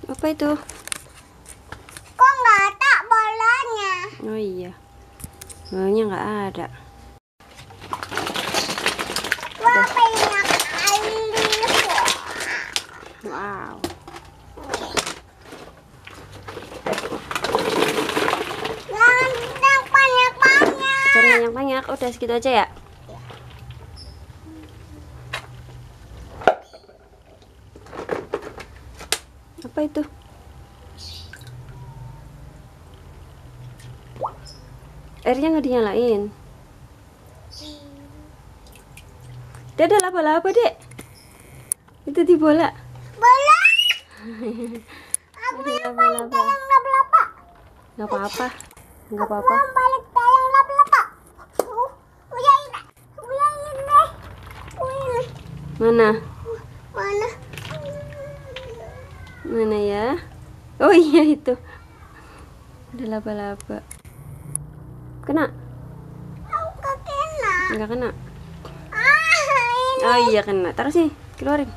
Apa itu? Kok nggak ada bolanya? Oh iya, bolanya nggak ada. Wah, banyak kali. Wow. Yang banyak-banyak. Jangan banyak-banyak, udah segitu aja ya. Apa itu? Airnya nggak dinyalain. Dia ada laba-laba, Dek. Itu di bola. Bola. Aku Ada yang balik laba-laba. dalam laba-laba. Nggak apa-apa. Nggak Aku apa-apa. yang balik dalam laba-laba. Uya ini. Uya ini. Uya ini. Mana? Mana? Mana ya? Oh iya itu. Ada laba-laba. Kena? Aku nggak kena. Nggak kena. Ini. Oh iya kena. Taruh sini, keluarin.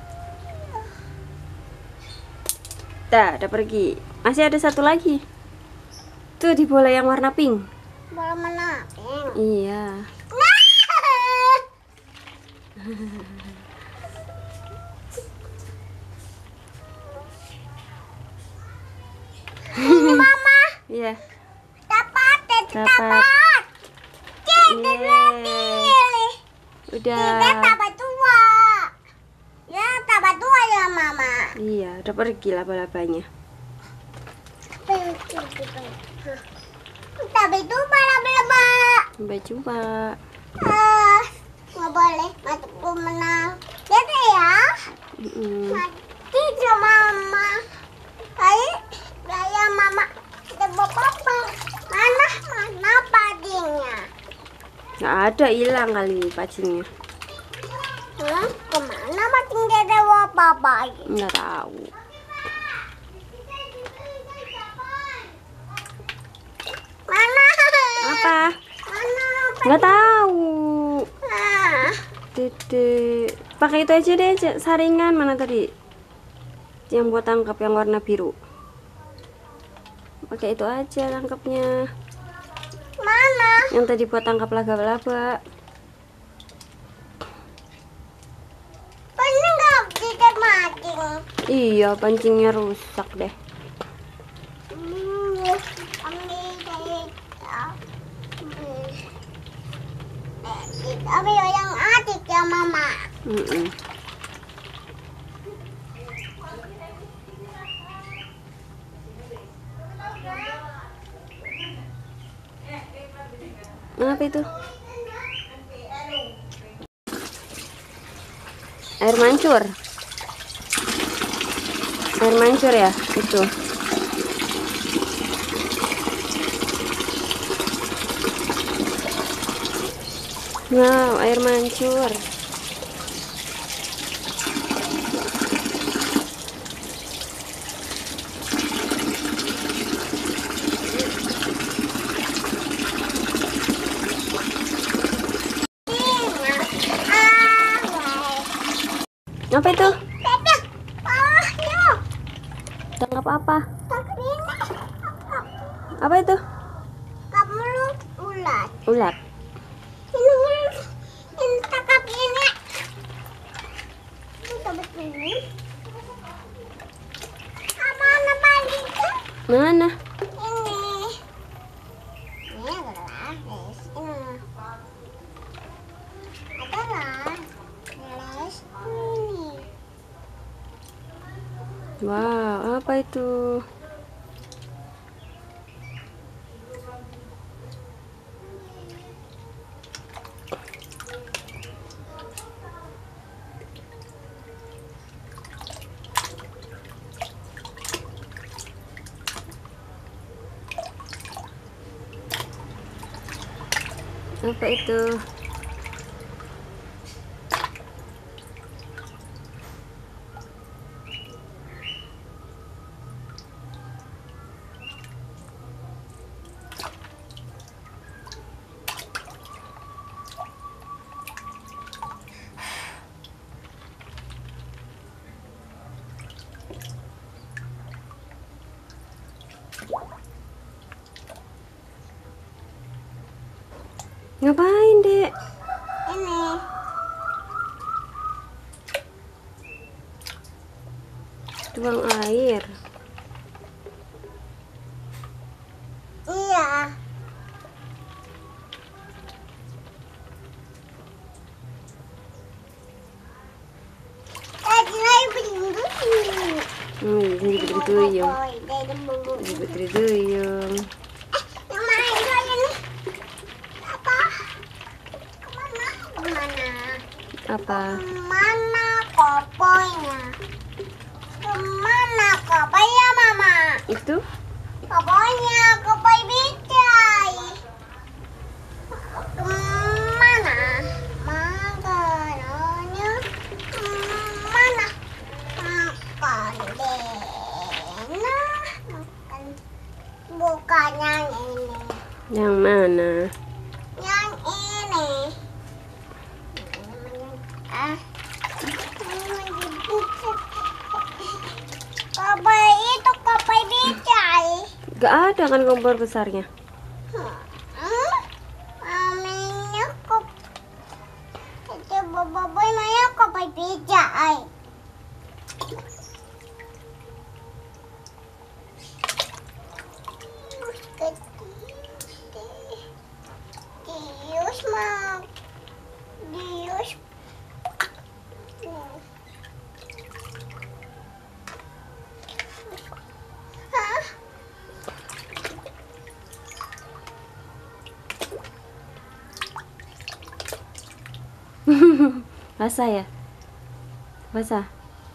Dah, udah pergi. Masih ada satu lagi. Tuh di bola yang warna pink. Bola mana? Iya. Mama, Iya. dapat. Dapat. Kita Yeay. Udah. tambah dua. Ya, tambah dua ya, Mama. Iya, udah pergi laba-labanya. Tambah dua laba-laba. Sampai jumpa. Nggak boleh masuk menang. Lihat ya. Mati sama Mama. Kayak Mama. Ada papa. Mana padinya? Nggak ada, hilang kali pacinya. Kemana pating dede papa? Nggak tahu. Mana? Apa? Mana? Nggak tahu. Ah. Dede. Pakai itu aja deh, saringan mana tadi? Yang buat tangkap yang warna biru. Pakai itu aja tangkapnya. Mana? Yang tadi buat tangkap laba-laba. Ini nggak bisa mancing. Iya, pancingnya rusak deh. Ambil yang adik ya Mama. Apa itu? Air mancur. Air mancur ya, itu. Wow, air mancur. Apa itu? Tangkap apa? Apa itu? Kamu ulat. Ulat. Ini tangkap ini. Ini tangkap ini. Mana baliknya? Mana? Ini. Ini adalah les. Ini. Adalah les ini. Wow, apa itu? Apa itu? Ngapain, Dek? Ini. Tuang air. Iya. Tadi lagi berdua. Jadi Putri Duyung. Dari bulu. Jadi Putri Duyung. Yang mana ini? Apa? Kemana? Kemana? Apa? Kemana koponya? Kemana koponya, Mama? Itu? Koponya, kopoi bicai. Kemana? Makanannya kemana? Makan Dena. Makan. Bukan yang ini. Yang mana? Yang ini. Ah. Kopoi itu kopoi bicai. Gak ada kan kompor besarnya. Maminya kop. Coba boboy maya kopoi bicai. Dius mau. Dius. Hah? Basah ya? Basah.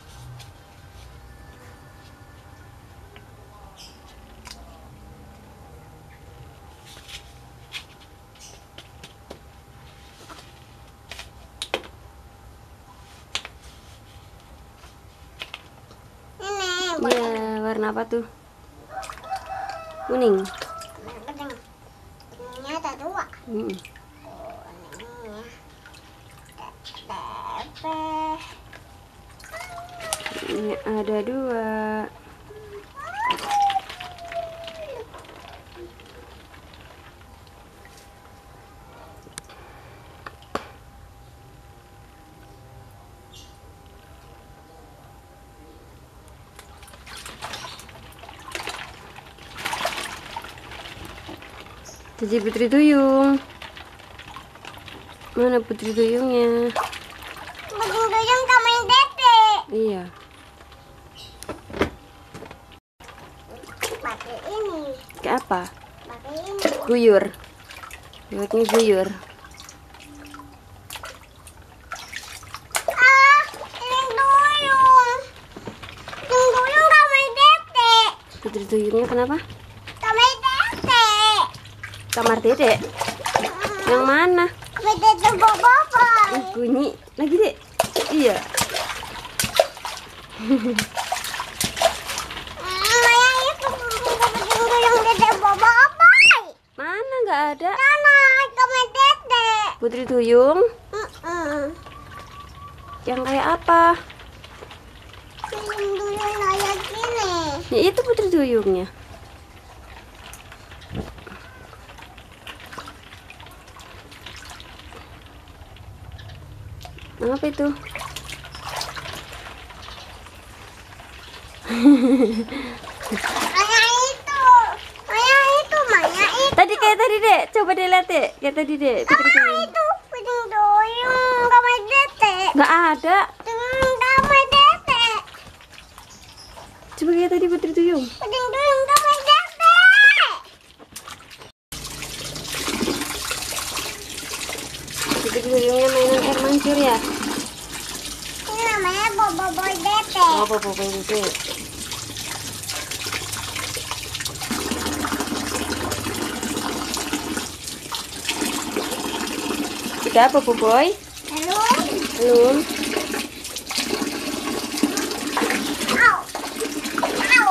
Ini Iya, warna apa tuh? Kuning. bedeng. Ini ada dua. Mm. Kuningnya. Ini ada dua. Jadi Putri Duyung. Mana Putri Duyungnya? Bedeng-bedeng kamu yang dede. Iya. Pakai ini. Kayak apa? Pakai ini. Guyur. Buatnya guyur. Ah, ini duyung. Yang duyung kamu yang dede. Putri Duyungnya kenapa? Kamu yang dede. Kamar Dedek. Yang mana? Kamu dede boboiboy. Bunyi lagi, Dek. Iya. Maya itu bedeng-bedeng dede boboiboy. Mana nggak ada? Sana, kamu yang dede. Putri Duyung yang kayak apa? Duyung kayak gini. Ya itu Putri Duyungnya. Apa itu? Maya itu, Maya itu. Tadi kayak tadi, Dek. Coba deh lihat, Dek. Kayak tadi, Dek. Putri Maya Duyung. itu bedeng duyung kamu yang dede. Nggak ada. Kamu yang dede. Coba kayak tadi Putri Duyung. Bedeng duyung kamu yang dede. Putri Duyungnya mainan air mancur ya? Ini namanya boboiboy dede. Oh, apa itu? Sudah apa, Boboy? Lalu, Belum. au, au.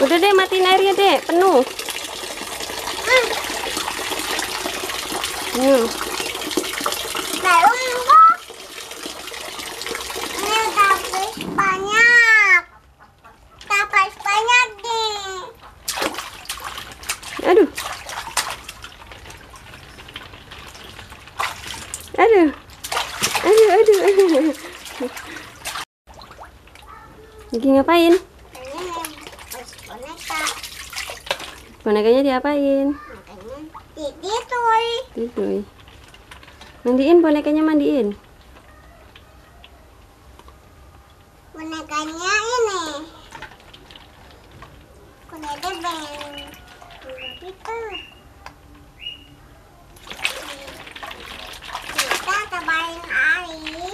Udah deh, matiin airnya deh, penuh. Belum kok. Ini tapis banyak. Tapis banyak nih. Aduh. Aduh. Aduh. Lagi ngapain? Ini boneka. Bonekanya diapain? Makanya tidur. Tidur. Mandiin bonekanya, mandiin. Bonekanya ini. Kuda beng. Gitu. Kita tebarin air.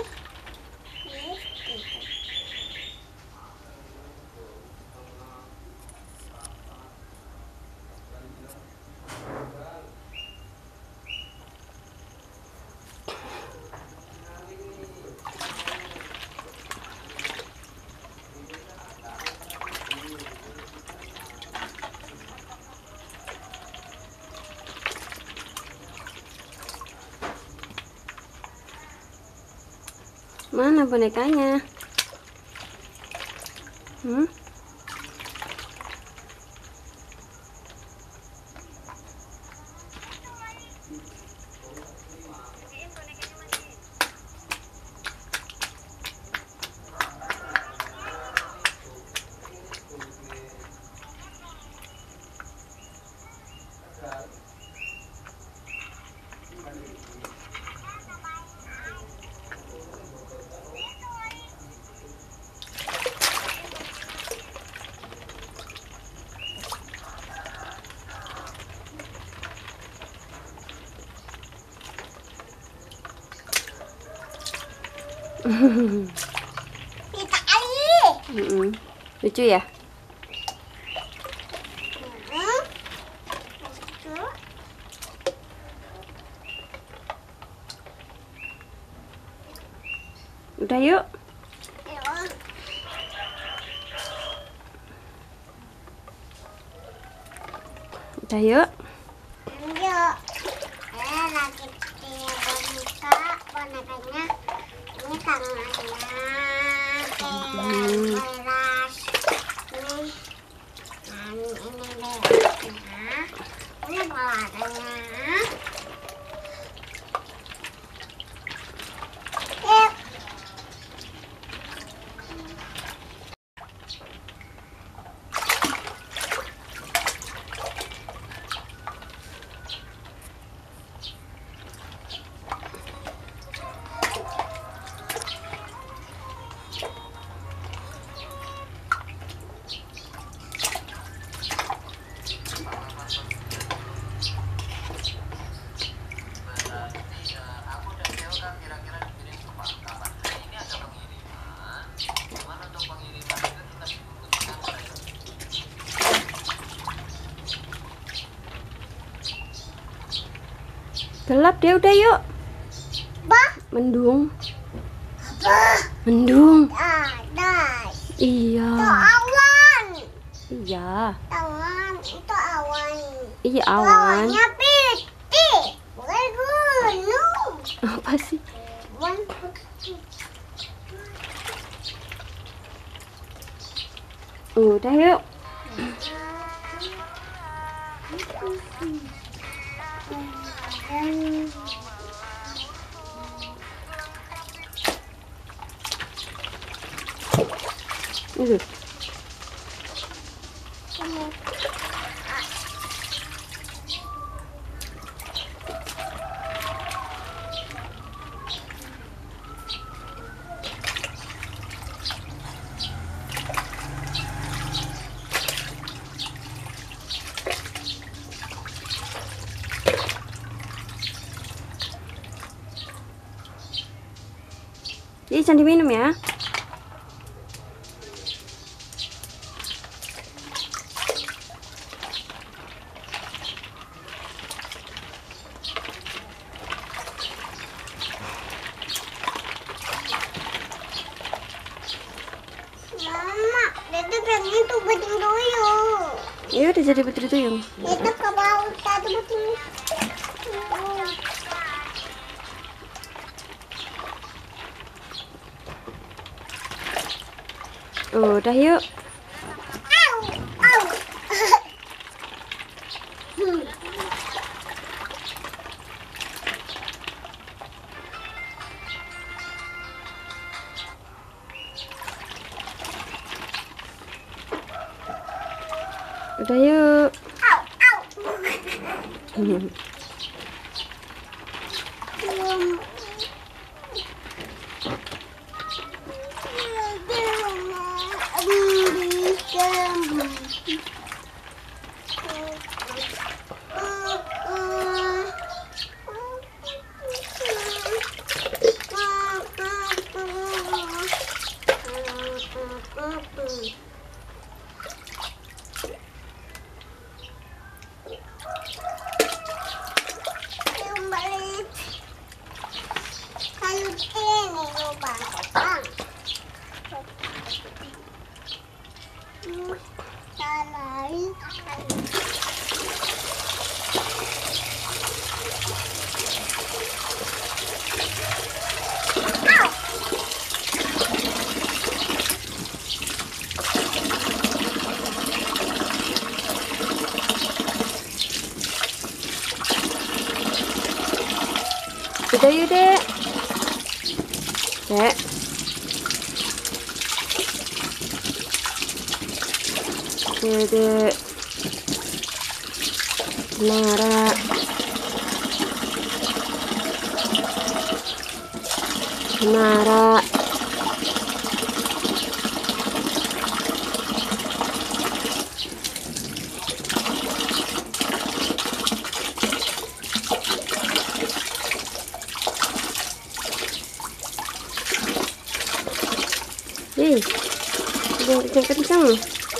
Mana bonekanya? Kita kali. Lucu ya? Udah yuk. Udah yuk. Yuk. Lagi punya boneka. Bonekanya ini tangannya kayak beras. Ini berasnya. Ini bolanya. Gelap deh, udah yuk. Bah. Mendung. Bah. Mendung. Ada. Iya. Itu awan. Iya. Awan. Itu awan. Iya, awan. Awannya putih. Bukan gunung. Apa sih? Awan putih. Udah yuk. Itu. Jadi jangan diminum ya. Mama, Itu kan itu beting duyung. Iya udah jadi putri tuyung. Itu ke bawah tadi beting. Udah yuk. Au, au. Udah yuk. Au, au. Kayu ini lubang. Salai. Udah yuk dek. Dek. Dek. Nara. Nara. Ih, jangan kencang.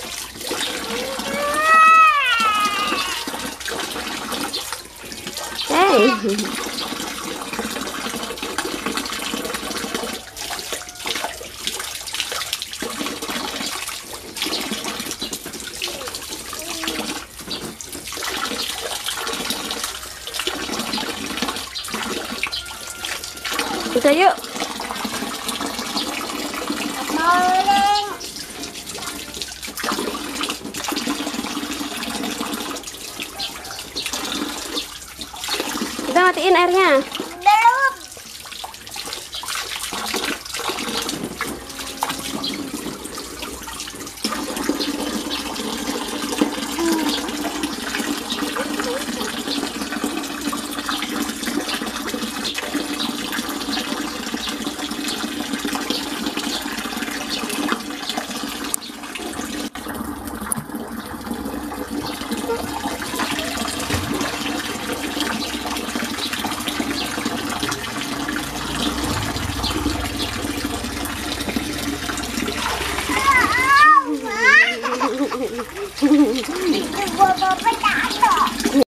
Hey. Udah yuk. Maling. Kita matiin airnya. Belum. Ibu bapak